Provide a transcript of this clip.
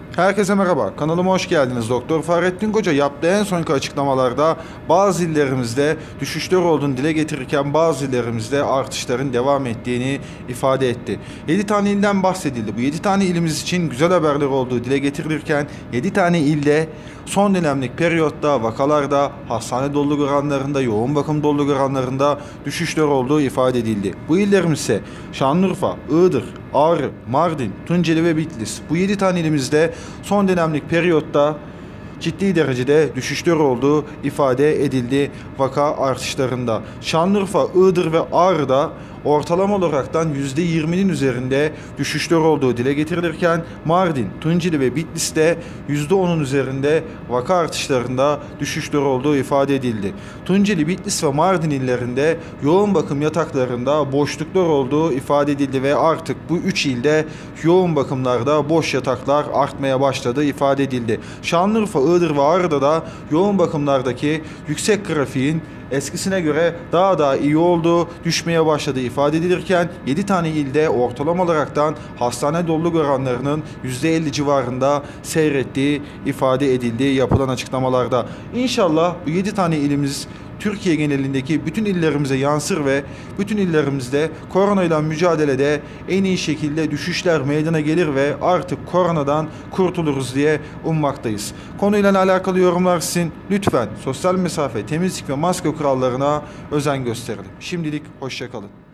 Herkese merhaba. Kanalıma hoş geldiniz. Doktor Fahrettin Koca yaptığı en sonki açıklamalarda bazı illerimizde düşüşler olduğunu dile getirirken bazı illerimizde artışların devam ettiğini ifade etti. 7 tane ilden bahsedildi. Bu 7 tane ilimiz için güzel haberler olduğu dile getirilirken 7 tane ilde son dönemlik periyotta vakalarda, hastane doluluk oranlarında, yoğun bakım doluluk oranlarında düşüşler olduğu ifade edildi. Bu illerimiz ise Şanlıurfa, Iğdır, Ağrı, Mardin, Tunceli ve Bitlis. Bu 7 tane ilimizde son dönemlik periyotta ciddi derecede düşüşler olduğu ifade edildi vaka artışlarında. Şanlıurfa, Iğdır ve Ağrı'da ortalama olaraktan %20'nin üzerinde düşüşler olduğu dile getirilirken Mardin, Tunceli ve Bitlis'te %10'un üzerinde vaka artışlarında düşüşler olduğu ifade edildi. Tunceli, Bitlis ve Mardin illerinde yoğun bakım yataklarında boşluklar olduğu ifade edildi ve artık bu 3 ilde yoğun bakımlarda boş yataklar artmaya başladığı ifade edildi. Şanlıurfa, Iğdır ve Ağrı'da da yoğun bakımlardaki yüksek grafiğin eskisine göre daha da iyi olduğu, düşmeye başladığı ifade edilirken 7 tane ilde ortalama olaraktan hastane doluluk oranlarının %50 civarında seyrettiği ifade edildiği yapılan açıklamalarda. İnşallah bu 7 tane ilimiz Türkiye genelindeki bütün illerimize yansır ve bütün illerimizde koronayla mücadelede en iyi şekilde düşüşler meydana gelir ve artık koronadan kurtuluruz diye ummaktayız. Konuyla alakalı yorumlar sizin. Lütfen sosyal mesafe, temizlik ve maske kurallarına özen gösterelim. Şimdilik hoşça kalın.